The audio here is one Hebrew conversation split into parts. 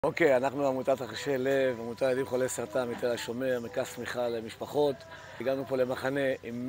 אוקיי, אנחנו עמותת רחשי לב, עמותת ילדים חולי סרטן מתל השומר, מרכז תמיכה למשפחות. הגענו פה למחנה עם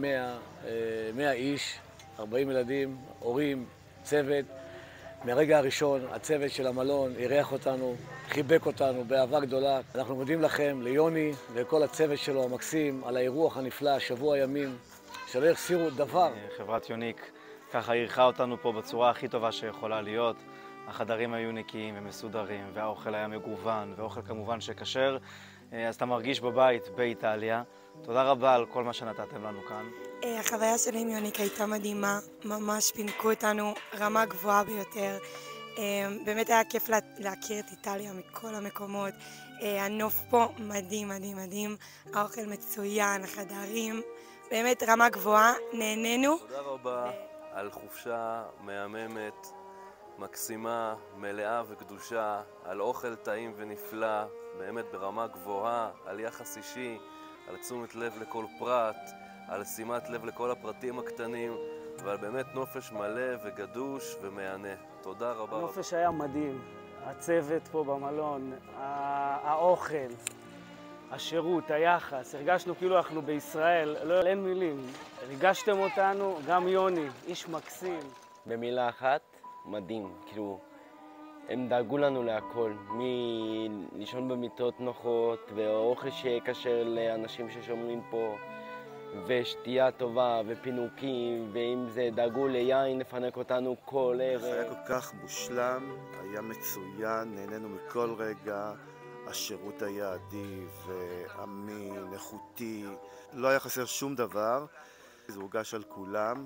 100 איש, 40 ילדים, הורים, צוות. מהרגע הראשון הצוות של המלון אירח אותנו, חיבק אותנו באהבה גדולה. אנחנו מודים לכם, ליוני ולכל הצוות שלו המקסים, על האירוח הנפלא, שבוע ימים, שלא יחסירו דבר. חברת יוניק ככה אירחה אותנו פה בצורה הכי טובה שיכולה להיות. החדרים היו נקיים ומסודרים, והאוכל היה מגוון, ואוכל כמובן שכשר. אז אתה מרגיש בבית באיטליה. תודה רבה על כל מה שנתתם לנו כאן. החוויה שלי עם יוניק הייתה מדהימה, ממש פינקו אותנו רמה גבוהה ביותר. באמת היה כיף להכיר את איטליה מכל המקומות. הנוף פה מדהים, מדהים, מדהים. האוכל מצוין, החדרים, באמת רמה גבוהה, נהנינו. תודה רבה על חופשה מהממת, מקסימה, מלאה וקדושה, על אוכל טעים ונפלא, באמת ברמה גבוהה, על יחס אישי, על תשומת לב לכל פרט, על שימת לב לכל הפרטים הקטנים, ועל באמת נופש מלא וגדוש ומהנה. תודה רבה. הנופש היה מדהים, הצוות פה במלון, האוכל, השירות, היחס, הרגשנו כאילו אנחנו בישראל, אין מילים. הרגשתם אותנו, גם יוני, איש מקסים. במילה אחת, מדהים, כאילו, הם דאגו לנו להכל, מלישון במיטות נוחות, ואוכל שיקשר לאנשים ששומרים פה, ושתייה טובה, ופינוקים, ואם זה דאגו ליין, לפנק אותנו כל ערב. היה כל כך מושלם, היה מצוין, נהנינו מכל רגע, השירות היה אדיב, אמין, איכותי, לא היה חסר שום דבר, זה הורגש על כולם.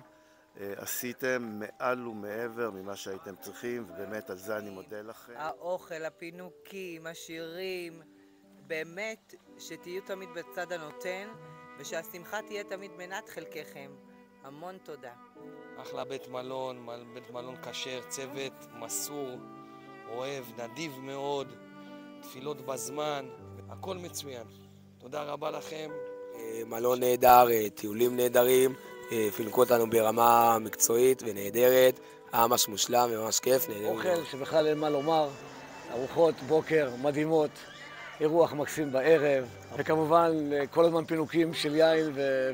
עשיתם מעל ומעבר ממה שהייתם צריכים, ובאמת על זה אני מודה לכם. האוכל, הפינוקים, השירים, באמת שתהיו תמיד בצד הנותן, ושהשמחה תהיה תמיד מנת חלקכם. המון תודה. אחלה בית מלון כשר, צוות מסור, אוהב, נדיב מאוד, תפילות בזמן, הכל מצוין. תודה רבה לכם. מלון נהדר, טיולים נהדרים. פינקו אותנו ברמה מקצועית ונהדרת, היה ממש מושלם וממש כיף. אוכל שבכלל אין מה לומר, ארוחות בוקר מדהימות, אירוח מקסים בערב, וכמובן כל הזמן פינוקים של יין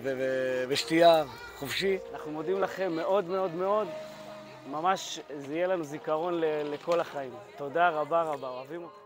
ושתייה חופשי. אנחנו מודים לכם מאוד מאוד מאוד, ממש זה יהיה לנו זיכרון לכל החיים. תודה רבה רבה, אוהבים אתכם.